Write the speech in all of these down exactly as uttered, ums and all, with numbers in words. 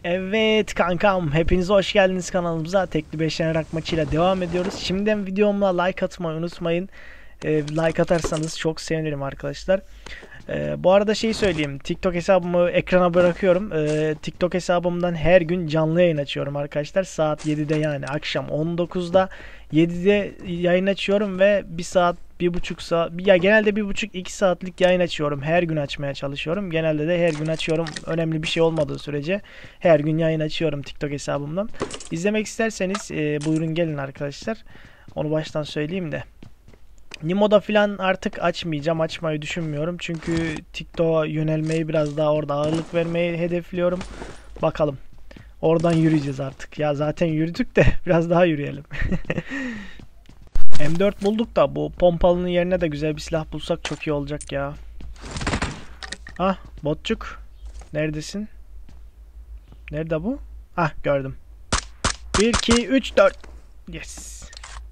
Evet kankam, hepiniz hoş geldiniz kanalımıza. Tekli beş tane rak maçıyla devam ediyoruz. Şimdiden videoma like atmayı unutmayın. Ee, like atarsanız çok sevinirim arkadaşlar. Ee, bu arada şey söyleyeyim, TikTok hesabımı ekrana bırakıyorum. Ee, TikTok hesabımdan her gün canlı yayın açıyorum arkadaşlar. Saat yedide, yani akşam on dokuzda yedide yayın açıyorum ve bir saat, bir buçuk saat, ya genelde bir buçuk iki saatlik yayın açıyorum. Her gün açmaya çalışıyorum. Genelde de her gün açıyorum. Önemli bir şey olmadığı sürece her gün yayın açıyorum TikTok hesabımdan. İzlemek isterseniz e, buyurun gelin arkadaşlar. Onu baştan söyleyeyim de. Nimo'da filan artık açmayacağım. Açmayı düşünmüyorum. Çünkü TikTok'a yönelmeyi, biraz daha orada ağırlık vermeyi hedefliyorum. Bakalım. Oradan yürüyeceğiz artık. Ya zaten yürüdük de biraz daha yürüyelim. M dört bulduk da bu pompalının yerine de güzel bir silah bulsak çok iyi olacak ya. Ah botçuk. Neredesin? Nerede bu? Ah gördüm. bir iki üç dört. Yes.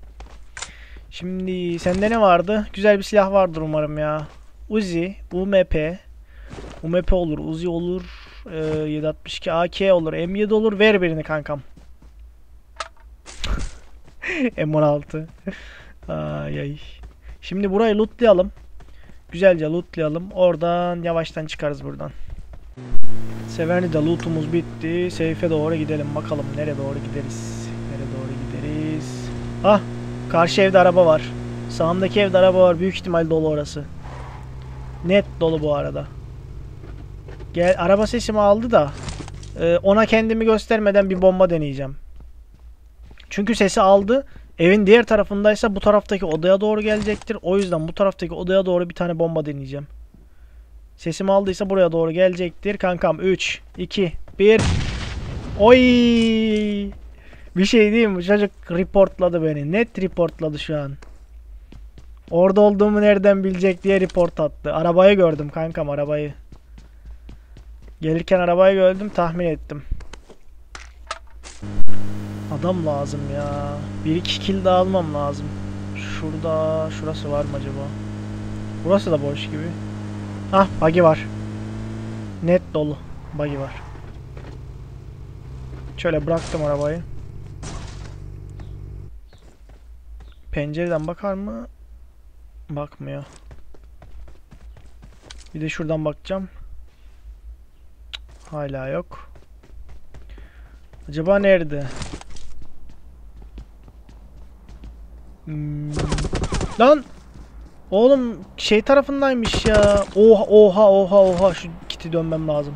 Şimdi sende ne vardı? Güzel bir silah vardır umarım ya. Uzi, U M P. U M P olur, Uzi olur, e, yedi altmış iki A K olur, M yedi olur. Ver birini kankam. M on altı. Ay ay. Şimdi burayı lootlayalım. Güzelce lootlayalım. Oradan yavaştan çıkarız buradan. Severni'de lootumuz bitti. Seyfe doğru gidelim. Bakalım nereye doğru gideriz. Nereye doğru gideriz. Ah! Karşı evde araba var. Sağımdaki evde araba var. Büyük ihtimal dolu orası. Net dolu bu arada. Gel, araba sesimi aldı da e, ona kendimi göstermeden bir bomba deneyeceğim. Çünkü sesi aldı. Evin diğer tarafındaysa bu taraftaki odaya doğru gelecektir. O yüzden bu taraftaki odaya doğru bir tane bomba deneyeceğim. Sesimi aldıysa buraya doğru gelecektir. Kankam üç, iki, bir. Oy! Bir şey diyeyim mi? Çocuk reportladı beni. Net reportladı şu an. Orada olduğumu nereden bilecek diye report attı. Arabayı gördüm kankam, arabayı. Gelirken arabayı gördüm, tahmin ettim. Adam lazım ya. bir iki kill daha almam lazım. Şurada, şurası var mı acaba? Burası da boş gibi. Hah, buggy var. Net dolu. Buggy var. Şöyle bıraktım arabayı. Pencereden bakar mı? Bakmıyor. Bir de şuradan bakacağım. Hala yok. Acaba nerede? Hmm. Lan! Oğlum şey tarafındaymış ya. Oha oha oha oha. Şu kiti dönmem lazım.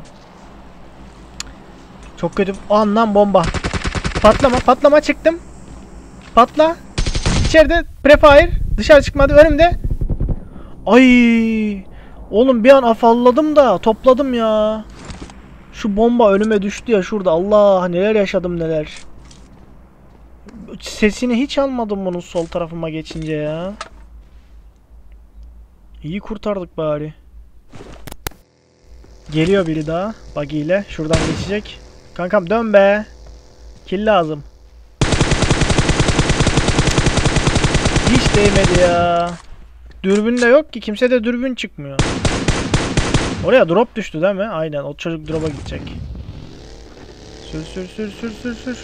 Çok kötü. Anlam bomba. Patlama patlama, çıktım. Patla. İçeride prefire. Dışarı çıkmadı, önümde. Ay! Oğlum bir an afalladım da topladım ya. Şu bomba önüme düştü ya şurada. Allah, neler yaşadım neler. Sesini hiç almadım bunun sol tarafıma geçince ya. İyi kurtardık bari. Geliyor biri daha buggy ile. Şuradan geçecek. Kankam dön be. Kill lazım. Hiç değmedi ya. Dürbün de yok ki. Kimse de dürbün çıkmıyor. Oraya drop düştü değil mi? Aynen. O çocuk drop'a gidecek. Sür sür sür sür sür sür.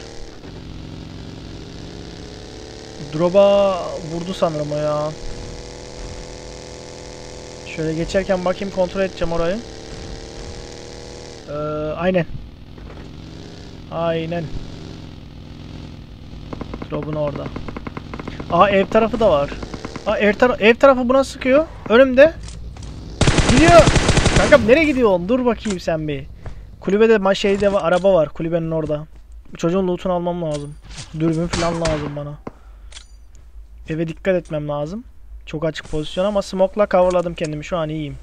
Drop'a vurdu sanırım o ya. Şöyle geçerken bakayım, kontrol edeceğim orayı. Ee, aynen. Aynen. Drop'un orada. Aa, ev tarafı da var. Aa, ev, tara ev tarafı buna sıkıyor. Önümde. Gidiyor. Kankam nereye gidiyorsun? Dur bakayım sen bir. Kulübede şeyde var, araba var kulübenin orada. Çocuğun loot'unu almam lazım. Dürbün falan lazım bana. Eve dikkat etmem lazım. Çok açık pozisyon ama smoke'la coverladım kendimi. Şu an iyiyim.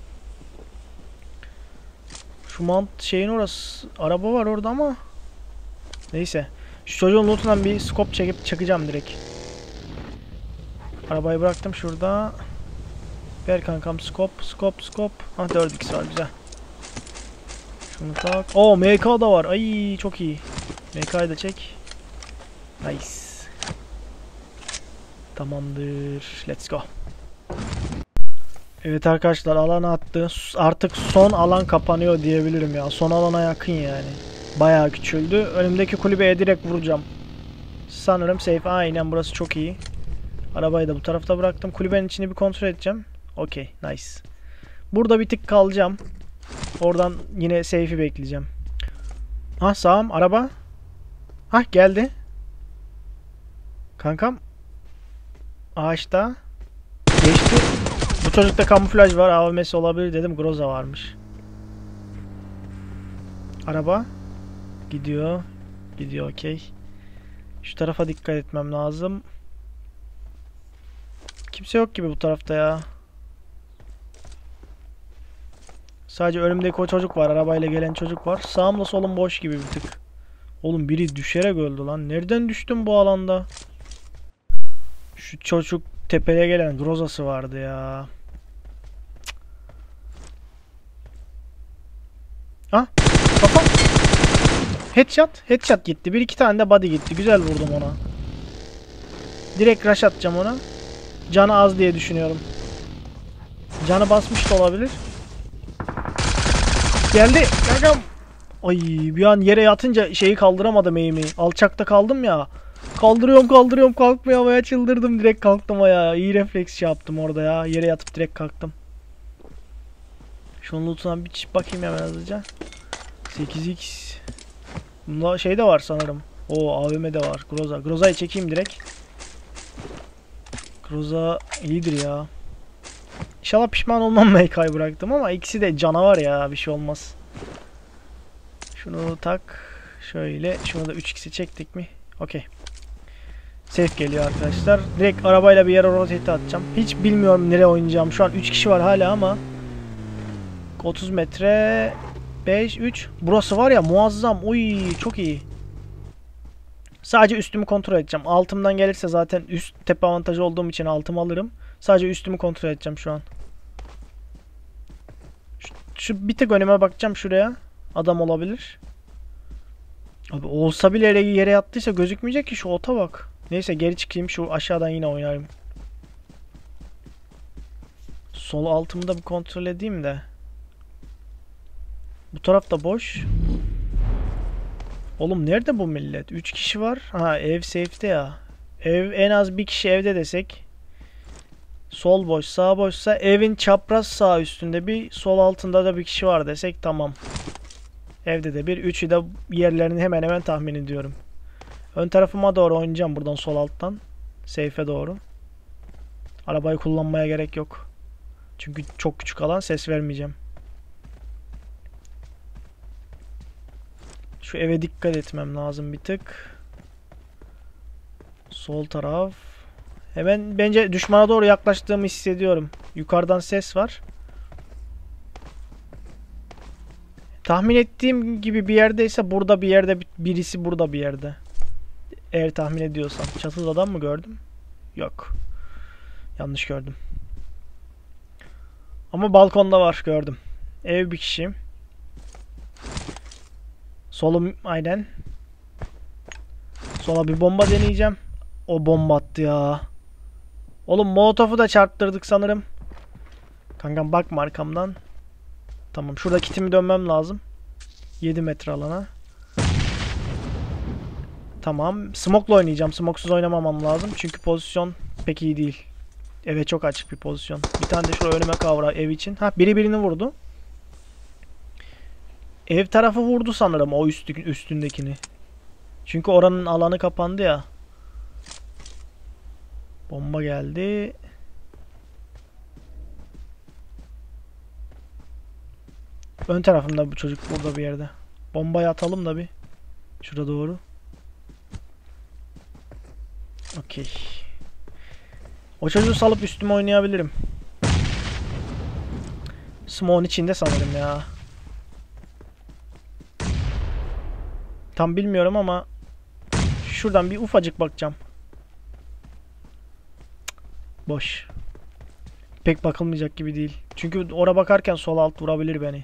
Şu mount şeyin orası. Araba var orada ama. Neyse. Şu çocuğun loot'undan bir scope çekip çakacağım direkt. Arabayı bıraktım şurada. Ver kankam scope, scope, scope. Ah, dört x var, güzel. Şunu tak. Oo, M K da var. Ay çok iyi. M K'yı da çek. Nice. Tamamdır. Let's go. Evet arkadaşlar, alan attı. Artık son alan kapanıyor diyebilirim ya. Son alana yakın yani. Bayağı küçüldü. Önümdeki kulübeye direkt vuracağım. Sanırım safe. Aynen, burası çok iyi. Arabayı da bu tarafta bıraktım. Kulübenin içini bir kontrol edeceğim. Okey, nice. Burada bir tık kalacağım. Oradan yine safe'i bekleyeceğim. Ha, sağım araba. Ha, geldi. Kankam. Ağaçta. Geçti. Bu çocukta kamuflaj var. A V M'si olabilir dedim. Groza varmış. Araba. Gidiyor. Gidiyor, okey. Şu tarafa dikkat etmem lazım. Kimse yok gibi bu tarafta ya. Sadece önümdeki o çocuk var. Arabayla gelen çocuk var. Sağımla solum boş gibi bir tık. Oğlum biri düşerek öldü lan. Nereden düştüm bu alanda? Şu çocuk tepeye gelen Groza'sı vardı ya. Ah, kafa. Headshot. Headshot gitti. Bir iki tane de body gitti. Güzel vurdum ona. Direkt rush atacağım ona. Canı az diye düşünüyorum. Canı basmış da olabilir. Geldi. Kankam. Ay, bir an yere yatınca şeyi kaldıramadım, eğimi. Alçakta kaldım ya. Kaldırıyorum kaldırıyorum kalkmıyor havaya, çıldırdım, direkt kalktım ayağa. İyi refleks şey yaptım orada ya. Yere yatıp direkt kalktım. Şunun lootuna bir bakayım hemen hızlıca. sekiz x. Bunda şey de var sanırım. Oo, A V M de var. Groza. Groza'yı çekeyim direkt. Groza iyidir ya. İnşallah pişman olmam M K'yı bıraktım ama ikisi de canavar ya, bir şey olmaz. Şunu tak. Şöyle. Şunu da üç x'i çektik mi? Okey. Safe geliyor arkadaşlar. Direkt arabayla bir yere rotate atacağım. Hiç bilmiyorum nereye oynayacağım. Şu an üç kişi var hala ama. otuz metre. beş, üç. Burası var ya muazzam. Uy, çok iyi. Sadece üstümü kontrol edeceğim. Altımdan gelirse zaten üst tepe avantajı olduğum için altımı alırım. Sadece üstümü kontrol edeceğim şu an. Şu, şu bir tık önüme bakacağım şuraya. Adam olabilir. Abi olsa bile yere, yere yattıysa gözükmeyecek ki, şu ota bak. Neyse geri çıkayım, şu aşağıdan yine oynarım. Sol altımda bir kontrol edeyim de. Bu taraf da boş. Oğlum nerede bu millet? üç kişi var. Ha, ev safe'de ya. Ev en az bir kişi evde desek. Sol boş, sağ boşsa evin çapraz sağ üstünde bir, sol altında da bir kişi var desek tamam. Evde de bir, üçü de yerlerini hemen hemen tahmin ediyorum. Ön tarafıma doğru oynayacağım buradan, sol alttan. Safe'e doğru. Arabayı kullanmaya gerek yok. Çünkü çok küçük alan, ses vermeyeceğim. Şu eve dikkat etmem lazım bir tık. Sol taraf. Hemen bence düşmana doğru yaklaştığımı hissediyorum. Yukarıdan ses var. Tahmin ettiğim gibi bir yerdeyse burada bir yerde, birisi burada bir yerde. Eğer tahmin ediyorsam. Çatıda adam mı gördüm? Yok. Yanlış gördüm. Ama balkonda var, gördüm. Ev bir kişi. Solum aynen. Sola bir bomba deneyeceğim. O bomba attı ya. Oğlum molotofu da çarptırdık sanırım. Kankam bakma arkamdan. Tamam, şurada kitimi dönmem lazım. yedi metre alana. Tamam. Smoke'la oynayacağım. Smoke'suz oynamamam lazım. Çünkü pozisyon pek iyi değil. Evet, çok açık bir pozisyon. Bir tane de şuraya önüme kavra ev için. Ha, biri birini vurdu. Ev tarafı vurdu sanırım o üstü, üstündekini. Çünkü oranın alanı kapandı ya. Bomba geldi. Ön tarafımda bu çocuk burada bir yerde. Bombayı atalım da bir. Şurada doğru. Okey. O çocuğu salıp üstüme oynayabilirim. Smoke'un içinde sanırım ya. Tam bilmiyorum ama şuradan bir ufacık bakacağım. Boş. Pek bakılmayacak gibi değil. Çünkü oraya bakarken sol alt vurabilir beni.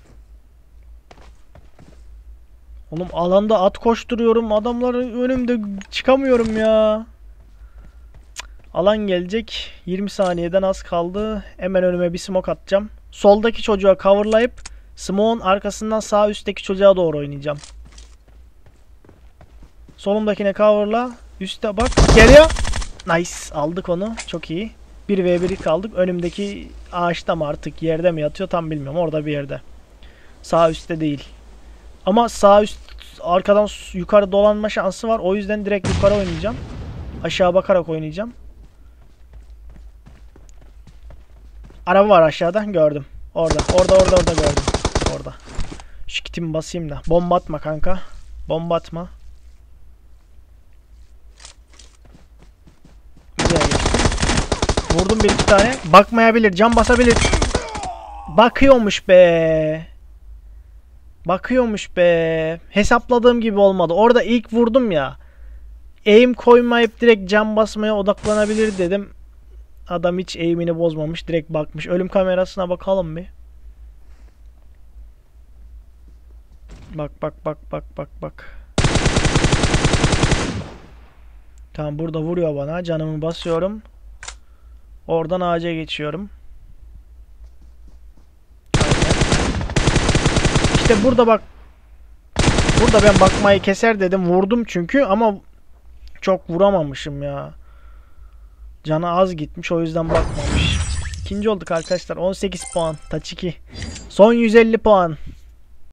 Oğlum alanda at koşturuyorum. Adamların önümde çıkamıyorum ya. Cık. Alan gelecek. yirmi saniyeden az kaldı. Hemen önüme bir smoke atacağım. Soldaki çocuğa coverlayıp smoke'un arkasından sağ üstteki çocuğa doğru oynayacağım. Solumdakine coverla. Üste bak. Geliyor. Nice. Aldık onu. Çok iyi. bir ve bir kaldık. Önümdeki ağaçta mı artık yerde mi yatıyor tam bilmiyorum. Orada bir yerde. Sağ üstte değil. Ama sağ üst arkadan yukarı dolanma şansı var. O yüzden direkt yukarı oynayacağım. Aşağı bakarak oynayacağım. Araba var aşağıda. Gördüm. Orada. Orada orada orada gördüm. Orada. Şu kitimi basayım da. Bomba atma kanka. Bomba atma. Güzel geçti. Vurdum bir iki tane. Bakmayabilir. Cam basabilir. Bakıyormuş be. Bakıyormuş be. Hesapladığım gibi olmadı. Orada ilk vurdum ya. Aim koymayıp direkt cam basmaya odaklanabilir dedim. Adam hiç aim'ini bozmamış. Direkt bakmış. Ölüm kamerasına bakalım bir. Bak bak bak bak bak bak. Tamam burada vuruyor bana. Canımı basıyorum. Oradan ağaca geçiyorum. İşte burada bak. Burada ben bakmayı keser dedim. Vurdum çünkü ama çok vuramamışım ya. Canı az gitmiş o yüzden bakmamış. İkinci olduk arkadaşlar. on sekiz puan. Taç iki. Son yüz elli puan.